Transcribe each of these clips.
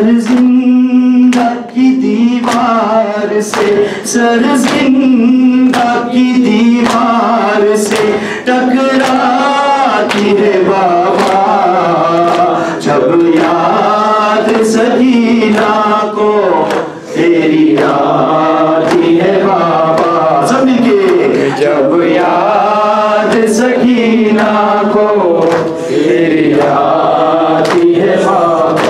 Sir जिंदा की दीवार से, सर जिंदा की दीवार से टकराती है बाबा। जब याद सकीना को तेरी आती है बाबा। सब मिलके जब याद सकीना को तेरी आती है बाबा।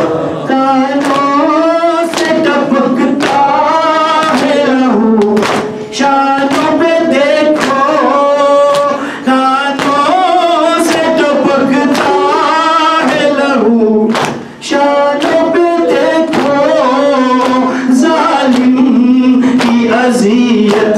कानों से टपकता है लहू, शानों पे देखो। कानों से टपकता है लहू, शानों पे देखो। जालिम की अज़ियत,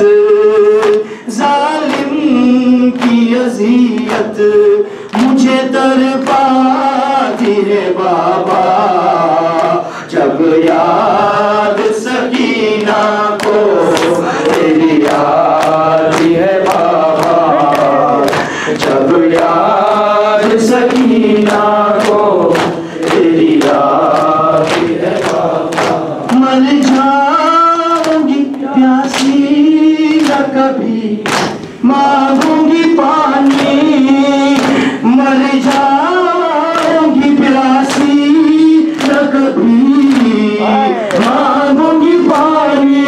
जालिम की अज़ियत मुझे तड़पाती है बाबा। जब याद सकीना को तेरी आती है बाबा। जब याद सकीना को तेरी आती है बाबा। मर जाऊंगी प्यासी न कभी मांगूंगी पानी। मर जाऊंगी प्यासी न कभी मांगूंगी पानी।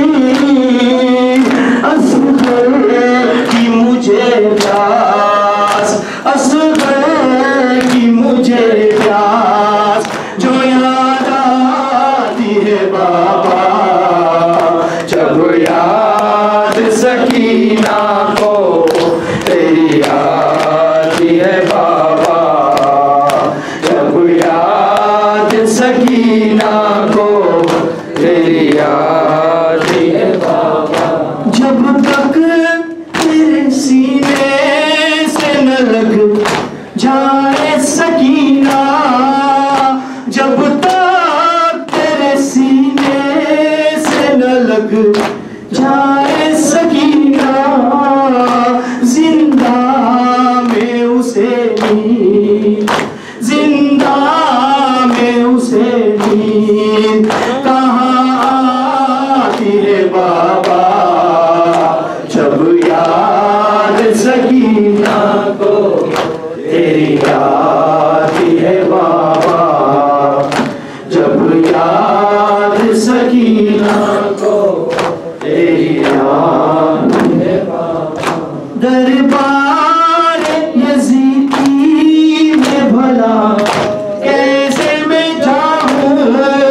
असग़र की मुझे प्यास, असग़र की मुझे प्यास जो याद आती है बाबा। जब याद सकीना को तेरी आती है बाबा। जब याद सकीना को तेरी आती है बाबा। जब तक तेरे सीने से न लग जाए सकीना, जब तक तेरे सीने से न लग जाए सकीना, जिंदा में उसे नींद, जिंदा में उसे नींद कहाँ आती है बाबा। जब याद सकीना को तेरी आती है बाबा। जब याद सकीना को तेरी आती है बाबा। दरबार यज़ीदी में भला कैसे मैं जाऊं।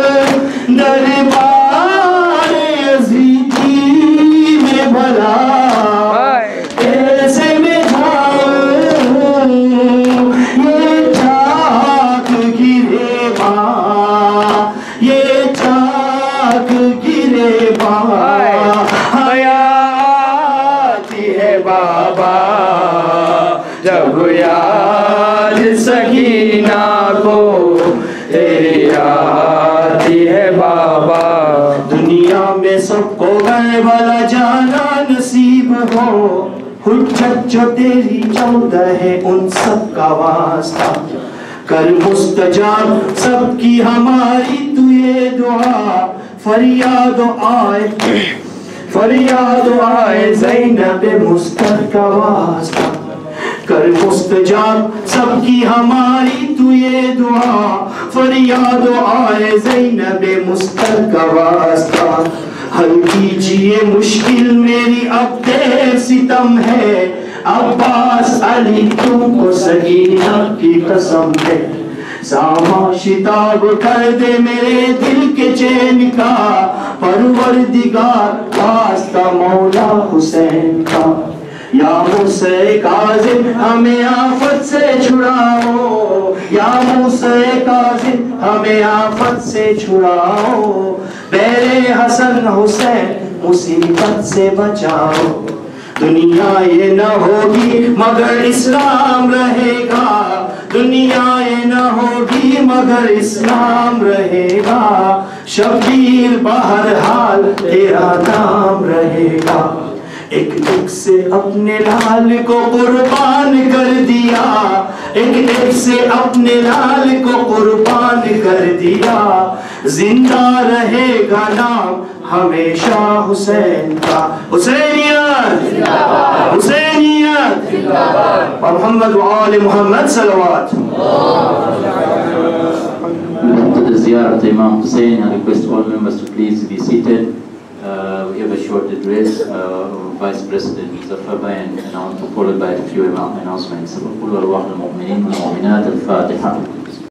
दरबार यज़ीदी में भला कैसे मैं जाऊं। ये चाक गिरे माँ, ये चाक गिरे माँ हयाती है बाबा। जब याद सकीना को तेरी आती है बाबा। दुनिया में सबको गए वाला जाना नसीब हो। हुज्जत जो तेरी 14 है उन सब का वास्ता कर मुस्तजाब सबकी हमारी तू ये दुआ। फरियाद आए, फरियाद आए ज़ैनब मुस्तर का वास्ता कर मुस्तजाब सबकी हमारी तू ये दुआ। फरियाद आए ज़ैनब मुस्तर का वास्ता। हल कीजिए मुश्किल मेरी अब देर सितम है। अब्बास अली तुमको सकीना की कसम है। सामा शिताब कर दे मेरे दिल के चैन का। परवरदिगार वास्ता मौला हुसैन का। या मूसा काज़िम हमें आफत से छुड़ाओ। या मूसा काज़िम हमें आफत से छुड़ाओ। मेरे हसन हुसैन मुसीबत से बचाओ। दुनिया ये न होगी मगर इस्लाम रहेगा। दुनिया ये न होगी मगर इस्लाम रहेगा। शबीर बहरहाल तेरा नाम रहेगा। एक एक से अपने लाल को कुर्बान कर दिया, एक एक से अपने लाल को कुर्बान कर दिया। जिंदा रहेगा नाम हमेशा हुसैन का। हुसैनियत हुसैनियत मोहम्मद व आले Mohammad सलवात। To the Ziyarat Imam Hussein, I request all members to please be seated. We have a short address. Vice President Zafar Bayan, followed by a few announcements. قل والله المؤمنين والمؤمنات الفاتحة.